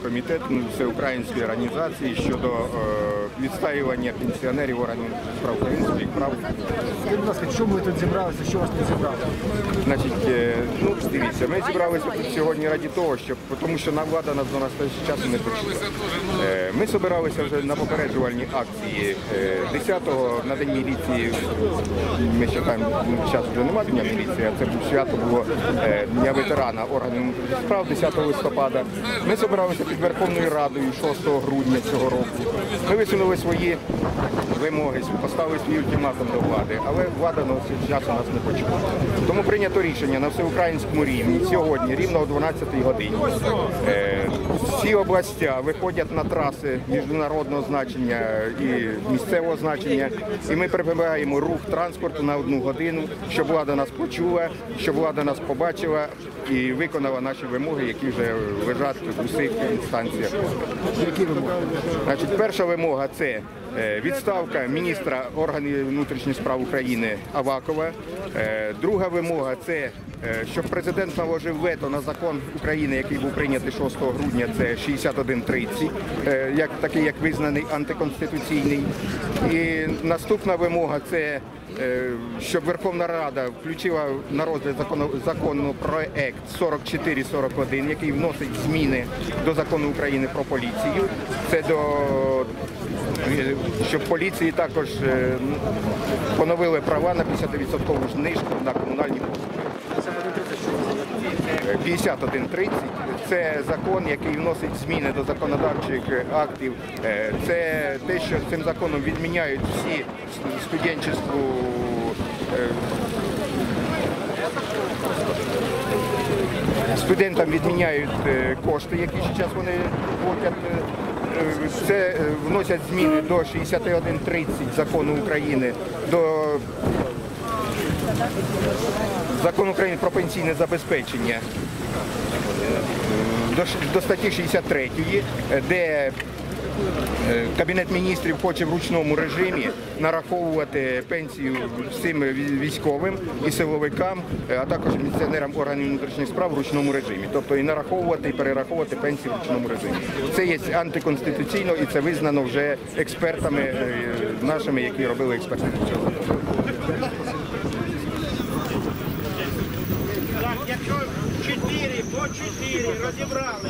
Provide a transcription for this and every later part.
комітет всеукраїнської організації щодо відстоювання пенсіонерів органів справ українських прав. Скажіть, будь ласка, чому ви тут зібралися, що вас тут зібрали? Значить, дивіться, ми зібралися тут сьогодні раді того, тому що влада нас до нас часу не почула. Ми збиралися вже на попереджувальні акції 10-го на День міліції. Ми ще там зараз вже немає Дня міліції, а це свято було Дня ветерана органів внутрішніх справ 10 листопада. Ми збиралися під Верховною Радою 6 грудня цього року. Ми висунули свої вимоги, поставили свій ультиматум до влади, але влада на цей час нас не почула. Тому прийнято рішення на всеукраїнському рівні сьогодні, рівно о 12-й годині. Всі області виходять на траси міжнародного значення і місцевого значення, і ми прибираємо рух транспорту на 1 годину, щоб влада нас почула, щоб влада нас побачила і виконала наші вимоги, які вже лежать в усіх інстанціях. Які вимоги? Значить, перша вимога – це відставка міністра органів внутрішніх справ України Авакова. Друга вимога – це щоб президент наложив вето на закон України, який був прийнятий 6 грудня, це 6130, такий як визнаний антиконституційний. І наступна вимога – це щоб Верховна Рада включила на розгляд законопроект 4441, який вносить зміни до закону України про поліцію. Це щоб поліції також поновили права на 50% знижку на комунальні послуги. 5130 – це закон, який вносить зміни до законодавчих актів. Це те, що цим законом відміняють всі студентську студентам відміняють кошти, які зараз вони платять. Це вносять зміни до 6130 закону України, до закону України про пенсійне забезпечення, до статті 63, де Кабінет міністрів хоче в ручному режимі нараховувати пенсію всім військовим і силовикам, а також пенсіонерам органів внутрішніх справ в ручному режимі. Тобто і нараховувати, і перераховувати пенсії в ручному режимі. Це є антиконституційно і це визнано вже експертами нашими, які робили експертизу цього закону. Якщо 4 по 4 розібрали.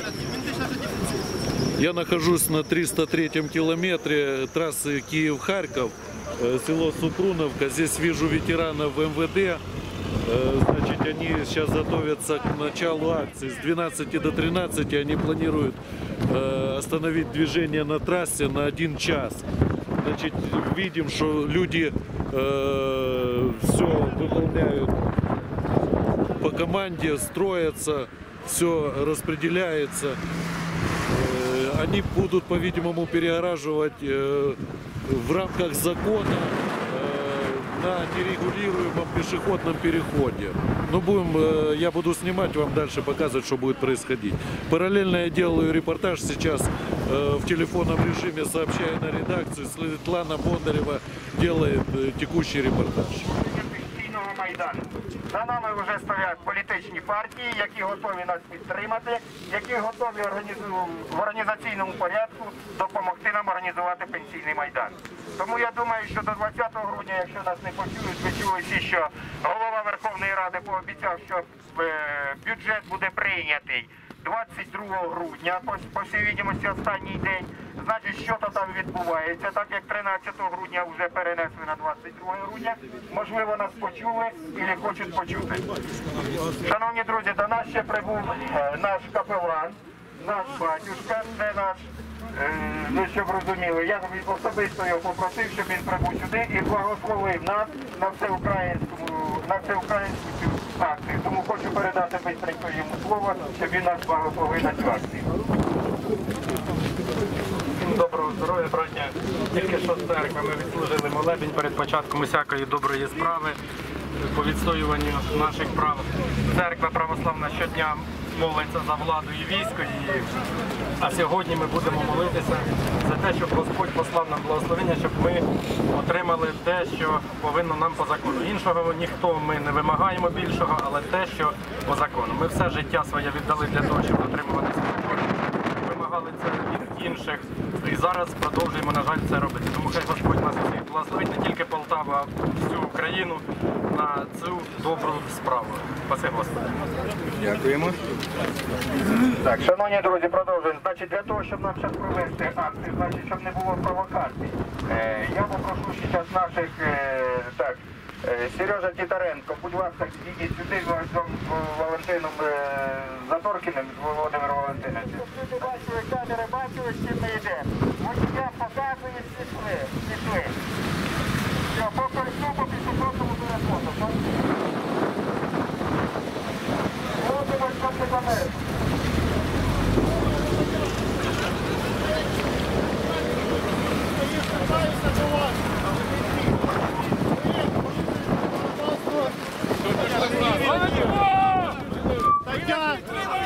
Я нахожусь на 303-м километре трассы Киев-Харьков, село Супруновка. Здесь вижу ветеранов МВД. Значит, они сейчас готовятся к началу акции. С 12 до 13 они планируют остановить движение на трассе на 1 час. Значит, видим, что люди все выполняют по команде, строятся, все распределяется. Они будут, по-видимому, перегораживать в рамках закона на нерегулируемом пешеходном переходе. Но я буду снимать, вам дальше показывать, что будет происходить. Параллельно я делаю репортаж сейчас в телефонном режиме, сообщаю на редакцию. Светлана Бондарева делает текущий репортаж. Майдану. За нами вже стоять політичні партії, які готові нас підтримати, які готові в організаційному порядку допомогти нам організувати пенсійний майдан. Тому я думаю, що до 20 грудня, якщо нас не почують, ви чули всі, що голова Верховної Ради пообіцяв, що бюджет буде прийнятий 22 грудня, по всій відомості останній день. Значить, що то там відбувається, так як 13 грудня вже перенесли на 22 грудня. Можливо, нас почули і хочуть почути. Шановні друзі, до нас ще прибув наш капелан, наш батюшка, це наш, щоб розуміли, я особисто його попросив, щоб він прибув сюди і благословив нас на всеукраїнську цю акцію. Тому хочу передати бистренько йому слово, щоб він нас благословив на цю акцію. Доброго здоров'я, доброго дня. Тільки що з церкви ми відслужили молебень перед початком усякої доброї справи по відстоюванню наших прав. Церква православна щодня молиться за владу і військо, а сьогодні ми будемо молитися за те, щоб Господь послав нам благословення, щоб ми отримали те, що повинно нам по закону. Іншого ніхто ми не вимагаємо більшого, але те, що по закону. Ми все життя своє віддали для того, щоб отримувати свободу. Вимагали відрізняли це від інших. І зараз продовжуємо, на жаль, це робити. Тому хай Господь нас всіх благословить, не тільки Полтаву, а всю Україну на цю добру справу. Спаси Господи. Дякуємо. Так, шановні друзі, продовжуємо. Значить, для того, щоб нам зараз провести акцію, значить, щоб не було провокацій, я попрошу зараз наших, Сережа Тітаренко, будь ласка, підійдіть сюди з Валентином Заторкіним, з Володимиром Валентиновичем. Люди бачили камери, бачили, з чим ми йдемо. Водія показує, пішли. Все, по кольцу, по пішохідному переходу. Володимир, що ти камери? Стаття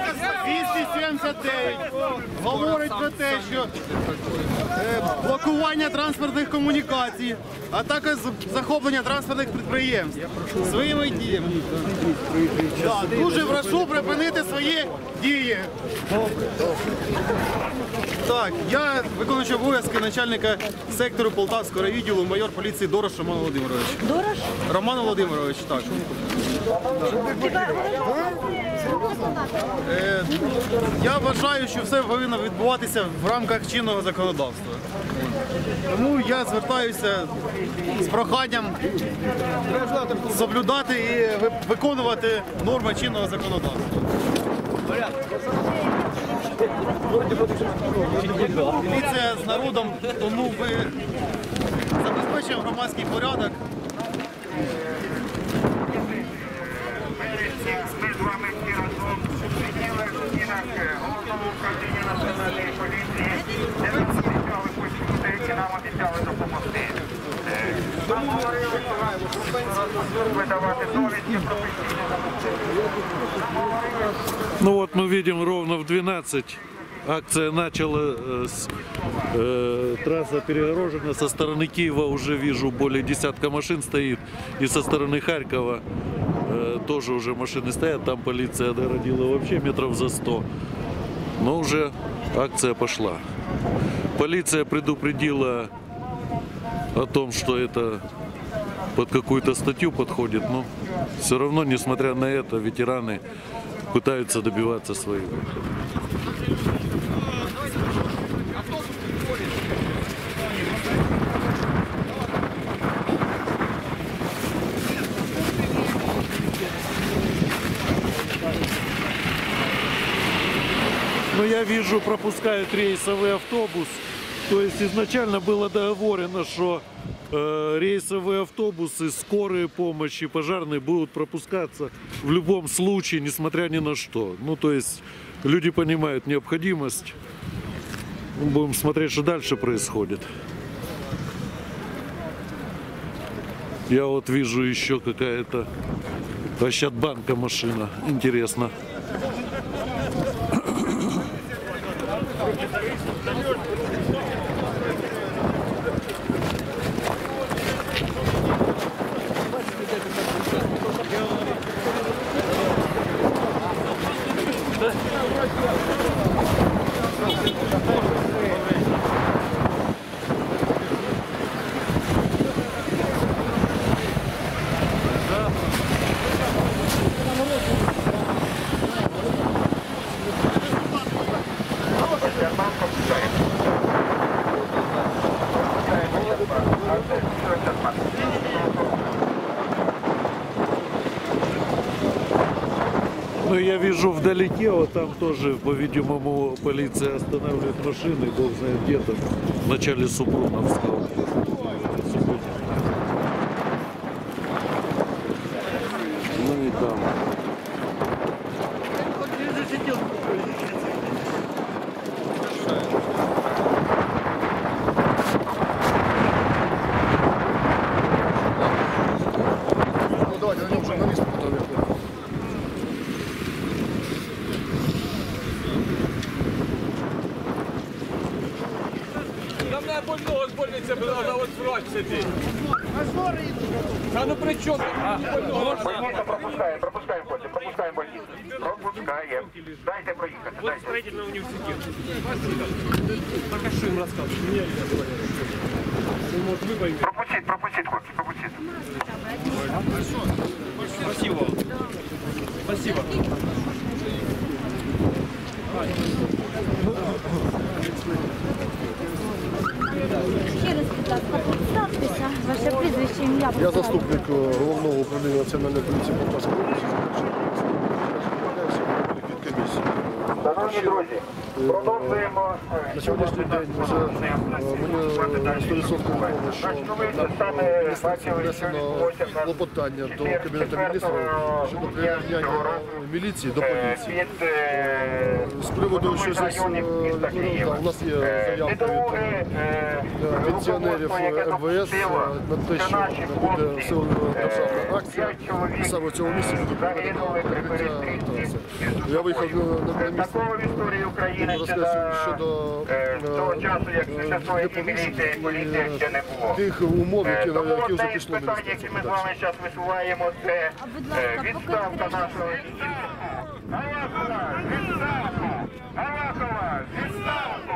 279 говорить про те, що блокування транспортних комунікацій, а також захоплення транспортних підприємств своїми діями. Дуже прошу припинити свої дії. Так, я виконуючий обов'язки начальника сектору Полтавського райвідділу майор поліції Дорош Роман Володимирович. Дорош? Роман Володимирович, так. Я вважаю, що все повинно відбуватися в рамках чинного законодавства. Тому я звертаюся з проханням соблюдати і виконувати норми чинного законодавства. Міліція з народом, тому ми забезпечуємо громадський порядок. Ми з вами всі разом сиділи в стінах головного управління Національної поліції, де нам обіцяли почути і нам обіцяли допомогти. Нам говорили, що нам видавати довідки професійні. Нам говорили, Ну вот мы видим ровно в 12 акция начала, трасса перегорожена, со стороны Киева уже вижу более десятка машин стоит, и со стороны Харькова тоже уже машины стоят, там полиция огородила вообще метров за 100, но уже акция пошла. Полиция предупредила о том, что это под какую-то статью подходит, но все равно, несмотря на это, ветераны пытаются добиваться своего. Но я вижу, пропускают рейсовый автобус. То есть изначально было договорено, что рейсовые автобусы, скорые помощи, пожарные будут пропускаться в любом случае, несмотря ни на что. Ну, то есть люди понимают необходимость. Будем смотреть, что дальше происходит. Я вот вижу еще какая-то Ощадбанка машина. Интересно. Ну, я вижу вдалеке, вот там тоже, по-видимому, полиция останавливает машины, бог знает где-то, в начале Супруновского. Ну и там. Давайте на нем журналисты потом вернем. Там не больного з больниці була, а от врач сидить. А ну при чому? пропускаємо, пропускаємо, хлопці, пропускаємо. пропускаємо їх. Пропускаємо. Дайте проїхати. Дайте. Строительный университет. Так а что им рассказывать? Пропустіть, хлопці, пропустіть. Спасибо. Спасибо. Ще раз, будь ласка, представтеся, ваше прізвище, ім'я. Я заступник головного управління Національної поліції Полтавської області. Від комісії. Шановні друзі, продовжуємо. На сьогоднішній день вже мені 100% відомо, що міністерство внесено клопотання до Кабінету міністрів щодо прирівняння міліції до поліції. З приводу, що здесь, у нас є заявка від пенсіонерів МВС на те, що буде державна акція. Саме в цьому місці буде перекриття. Я виїхав на місце. Історії України Щодо того часу, як сьогодні міліція і поліція ще не було. тих умов, які вже пішло питання, які ми з вами зараз висуваємо, це відставка нашого Авакова, відставку! Авакова, відставку!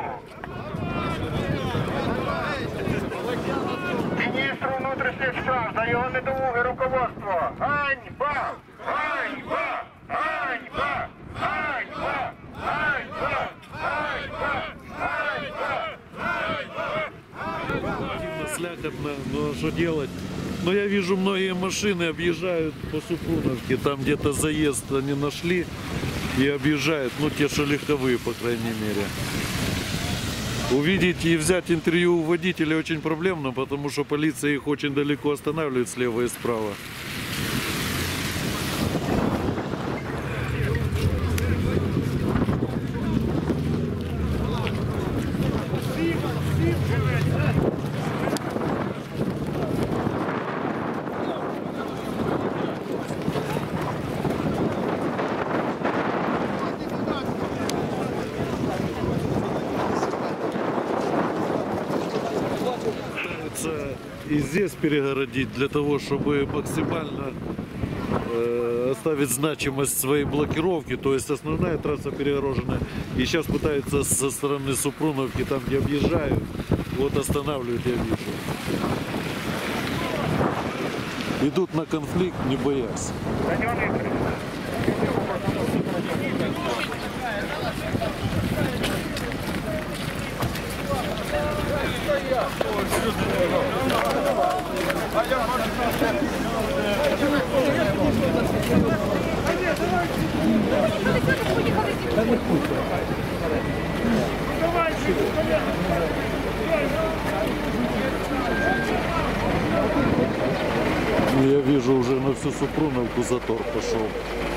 Міністру внутрішніх справ за його недолуге руководство. Ганьба! Ганьба! Ганьба! Ганьба! Ганьба! Слякотно, но что делать? Но я вижу, многие машины объезжают по Супруновке, там где-то заезд они нашли и объезжают, ну те, что легковые, по крайней мере. Увидеть и взять интервью у водителей очень проблемно, потому что полиция их очень далеко останавливает слева и справа. И здесь перегородить для того, чтобы максимально оставить значимость своей блокировки, то есть основная трасса перегорожена, и сейчас пытаются со стороны Супруновки, там где объезжают, вот останавливают, я вижу. Идут на конфликт, не боясь. Я вижу, уже на всю Супруновку затор пошел.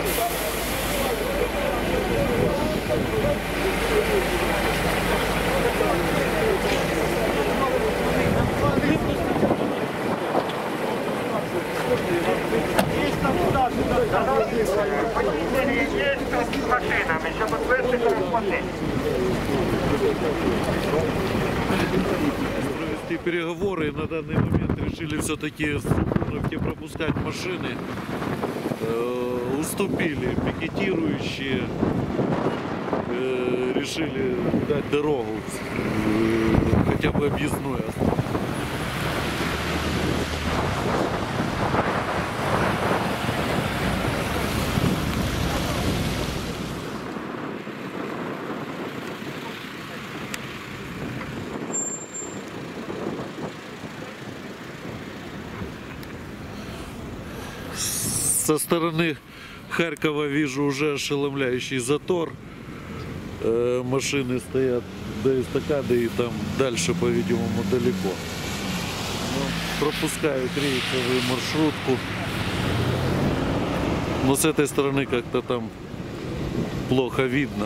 Є тут з машинами, щоб відвести перехватити. Провести переговоры, и на данный момент решили все-таки в Супруновке пропускать машины. Уступили пикетирующие, решили дать дорогу, хотя бы объездную. Со стороны Харькова вижу уже ошеломляющий затор. Машины стоят до эстакады и там дальше, по-видимому, далеко. Пропускают рейсовую маршрутку. Но с этой стороны как-то там плохо видно.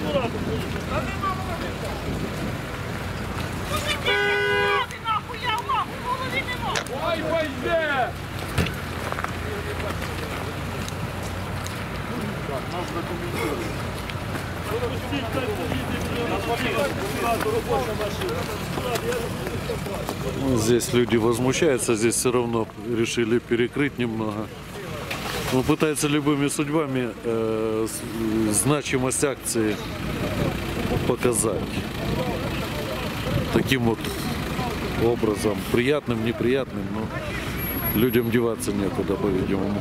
Ой, пойде! Ну, здесь люди возмущаются, здесь все равно решили перекрыть немного. Ну, пытаются любыми судьбами значимость акции показать. Таким вот образом, приятным, неприятным, но людям деваться некуда, по-видимому.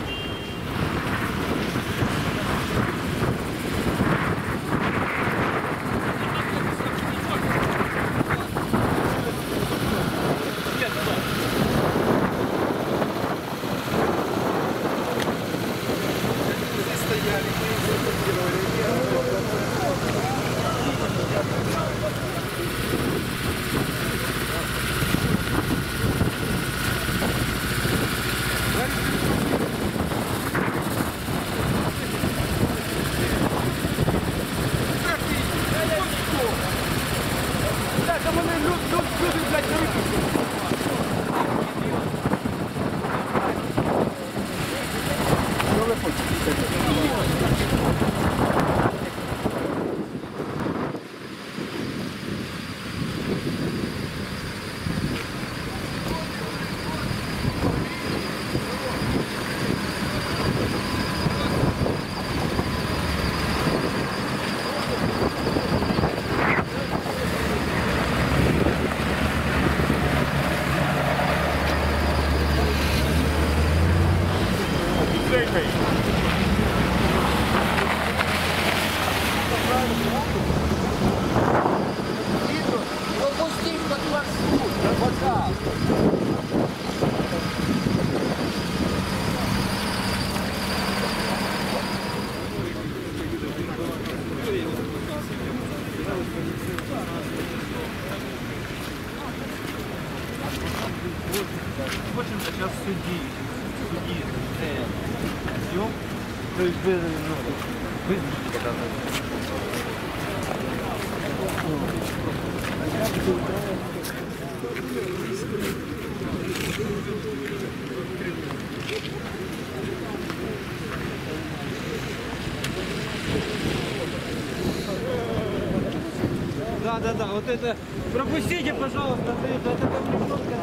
Да, вот это пропустите, пожалуйста, это там немножко.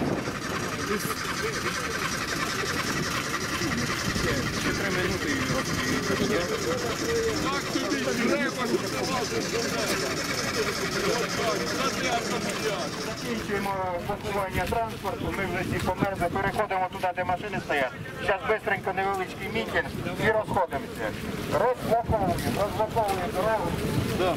Закінчуємо блокування транспорту, ми вже всі померзли, переходимо туди, де машини стоять. Зараз швидко невеличкий мітинг і розходимося. Розблоковуємо дорогу. Да.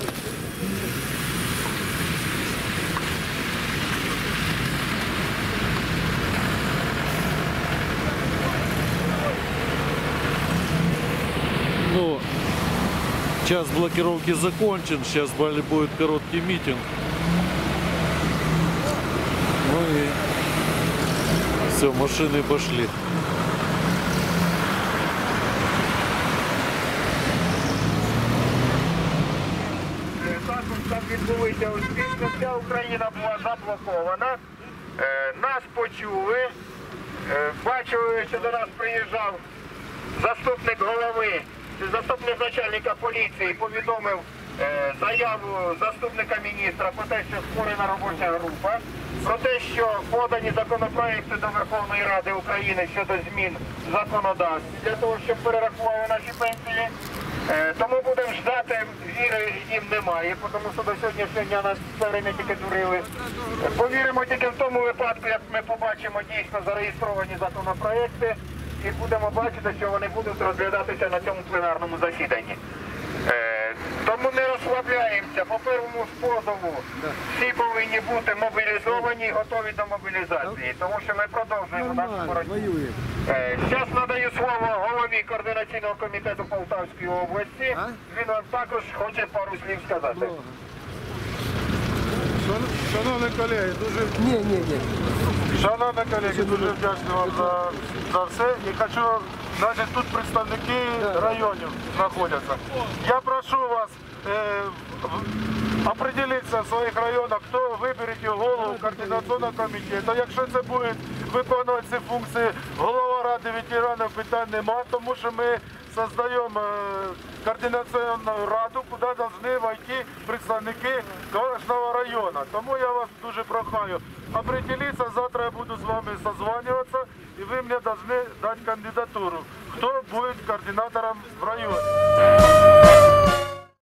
Ну, час блокировки закончен, сейчас будет короткий митинг. Ну и все, машины пошли. Також там відбулися успішно, вся Україна була заблокована. Нас почули, бачили, що до нас приїжджав заступник голови, заступник начальника поліції, повідомив заяву заступника міністра про те, що створена робоча група, про те, що подані законопроекти до Верховної Ради України щодо змін законодавства для того, щоб перерахували наші пенсії. Тому будемо ждати, віри їм немає, тому що до сьогоднішнього дня нас все время тільки дурили. Повіримо тільки в тому випадку, як ми побачимо дійсно зареєстровані законопроекти і будемо бачити, що вони будуть розглядатися на цьому пленарному засіданні. Тому не розслабляємося. По першому позову всі повинні бути мобілізовані, готові до мобілізації, тому що ми продовжуємо нашу боротьбу. Зараз надаю слово голові Координаційного комітету Полтавської області. Він вам також хоче пару слів сказати. Шановні колеги, дуже вдячний вам за все. І хочу, значить, тут представники районів знаходяться. Я прошу вас определиться в своїх районах, хто виберете голову координаційного комітету. Якщо це буде виконувати ці функції голова Ради ветеранів, питань нема, тому що ми создаємо координаційну раду, куди повинні войти представники кожного району. Тому я вас дуже прохаю, определиться, завтра я буду з вами созванюватися, і ви мені повинні дати кандидатуру, хто буде координатором